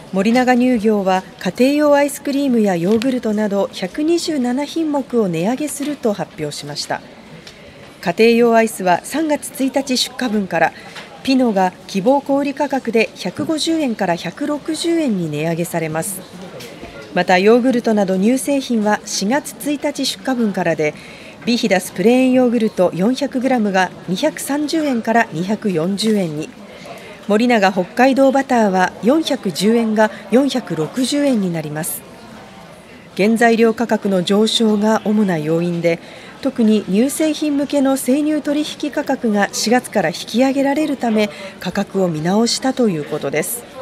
森永乳業は家庭用アイスクリームやヨーグルトなど127品目を値上げすると発表しました。家庭用アイスは3月1日出荷分からピノが希望小売価格で150円から160円に値上げされます。またヨーグルトなど乳製品は4月1日出荷分からで、ビヒダスプレーンヨーグルト 400g が230円から240円に、森永北海道バターは410円が460円になります。原材料価格の上昇が主な要因で、特に乳製品向けの生乳取引価格が4月から引き上げられるため、価格を見直したということです。